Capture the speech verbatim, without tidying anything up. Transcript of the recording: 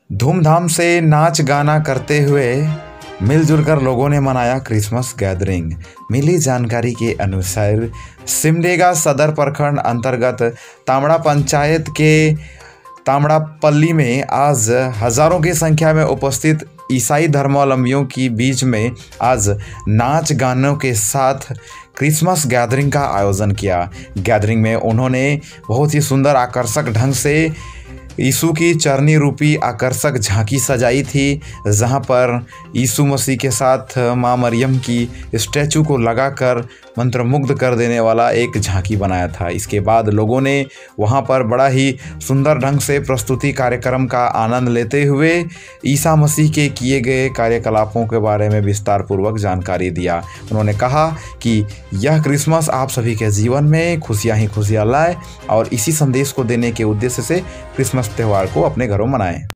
धूमधाम से नाच गाना करते हुए मिलजुल कर लोगों ने मनाया क्रिसमस गैदरिंग। मिली जानकारी के अनुसार सिमडेगा सदर प्रखंड अंतर्गत तामड़ा पंचायत के तामड़ापल्ली में आज हजारों की संख्या में उपस्थित ईसाई धर्मावलंबियों के बीच में आज नाच गानों के साथ क्रिसमस गैदरिंग का आयोजन किया। गैदरिंग में उन्होंने बहुत ही सुंदर आकर्षक ढंग से यीशु की चरनी रूपी आकर्षक झांकी सजाई थी, जहां पर यीशु मसीह के साथ मां मरियम की स्टैचू को लगाकर मंत्रमुग्ध कर देने वाला एक झांकी बनाया था। इसके बाद लोगों ने वहां पर बड़ा ही सुंदर ढंग से प्रस्तुति कार्यक्रम का आनंद लेते हुए ईसा मसीह के किए गए कार्यकलापों के बारे में विस्तार पूर्वक जानकारी दिया। उन्होंने कहा कि यह क्रिसमस आप सभी के जीवन में खुशियां ही खुशियां लाए और इसी संदेश को देने के उद्देश्य से क्रिसमस त्यौहार को अपने घरों मनाएं।